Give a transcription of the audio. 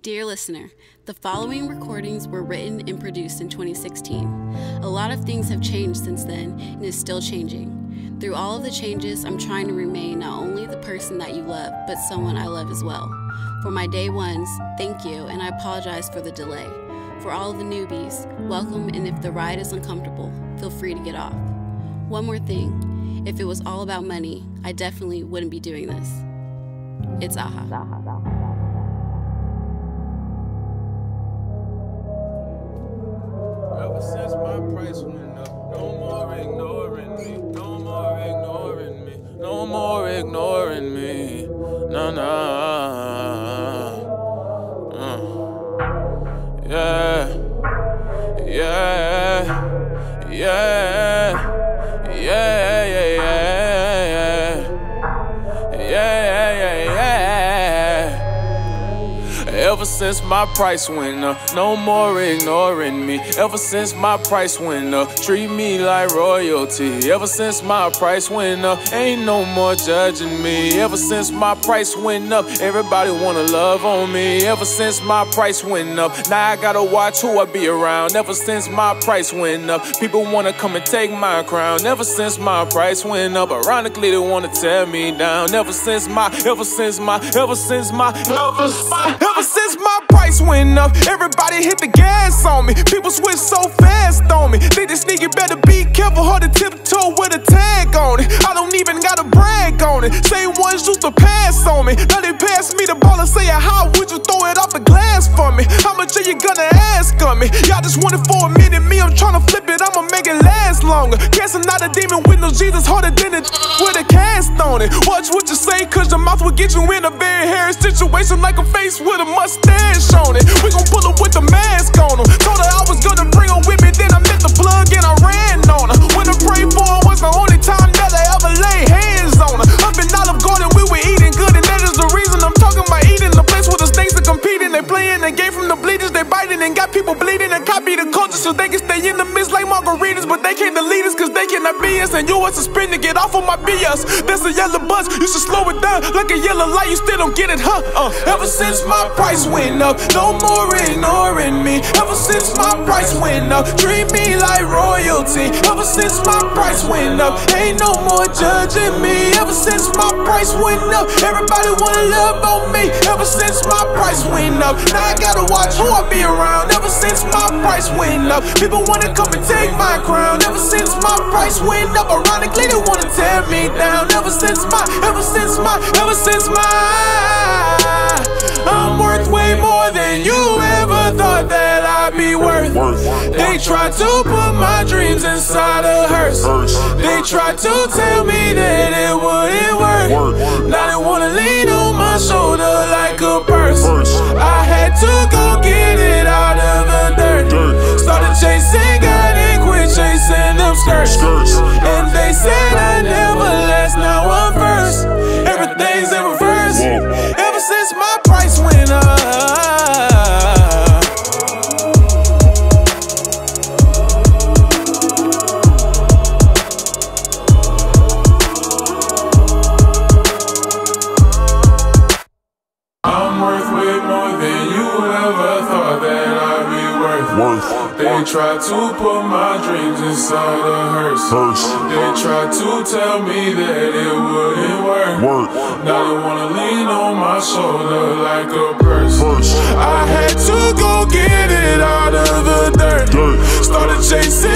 Dear listener, the following recordings were written and produced in 2016. A lot of things have changed since then and is still changing. Through all of the changes, I'm trying to remain not only the person that you love, but someone I love as well. For my day ones, thank you, and I apologize for the delay. For all of the newbies, welcome, and if the ride is uncomfortable, feel free to get off. One more thing, if it was all about money, I definitely wouldn't be doing this. It's AHA. Ever since my price went up, no more ignoring me, no more ignoring me, no more ignoring me, nah. Yeah. Ever since my price went up, no more ignoring me. Ever since my price went up, treat me like royalty. Ever since my price went up, ain't no more judging me. Ever since my price went up, everybody wanna love on me. Ever since my price went up, now I gotta watch who I be around. Ever since my price went up, people wanna come and take my crown. Ever since my price went up, ironically they wanna tear me down. Ever since my price went up, everybody hit the gas on me. People switch so fast on me. Think this nigga better be careful, hard to tiptoe with a tag on it. I don't even gotta brag on it. Same ones used to pass on me. Now they pass me the ball and say, how would you throw it off the glass for me? How much are you gonna ask of me? Y'all just want it for a minute, me, I'm tryna flip it, I'ma make it last longer. Casting out a demon with no Jesus, harder than it with a cast on it. Watch what you say, cause your mouth will get you in a very hairy situation, like a face with a mustache on it. We gon' pull up with the mask on them. Told her I was gonna bring her with me, then I met the plug and I ran on her. When I prayed for her was the only time that I ever laid hands on her. Up in Olive Garden we were eating good, and that is the reason I'm talking about eating. The place where the snakes are competing, they playing the game from the bleachers, they biting and got people bleeding and copy the culture so they can stay in the midst like margaritas, but they can't delete us cause they cannot be us, and you are suspended, get off of my BS. That's a yellow bus, you should slow it down like a yellow light, you still don't get it, huh? Ever since my price went up, no more ignoring me. Ever since my price went up, treat me like royalty. Ever since my price went up, ain't no more judging me. Ever since my price went up, everybody wanna love on me. Ever since my price went up, now I gotta watch who I be around. Ever since my price went up, people wanna come and take my crown. Ever since my price went up, ironically they wanna tear me down. Ever since my I'm worth way more than you ever thought that I'd be worth. They tried to put my dreams inside a hearse. They tried to tell me that it wouldn't work. Now they wanna lean on my shoulder like a purse. I had to go get it out of the dirt. Started chasing God and quit chasing them skirts. And they said I never last, now I'm first. Everything's in reverse. Ever since my price went up. I'm worth way more than you ever thought that I'd be worth. They tried to put my dreams inside a hearse. They tried to tell me that it wouldn't work. Now they wanna lean on my shoulder like a purse. I had to go get it out of the dirt. Started chasing